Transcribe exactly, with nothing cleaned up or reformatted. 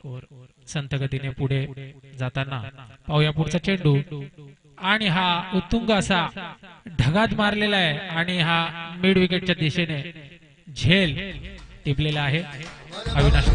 संत गतीने पुढे जाताना पाहूया पुढचा चेंडू आणि हा उत्तुंग असा ढगात मारलेला आहे आणि हा मिड विकेटच्या दिशेने झेल टिपलेला आहे. अविनाश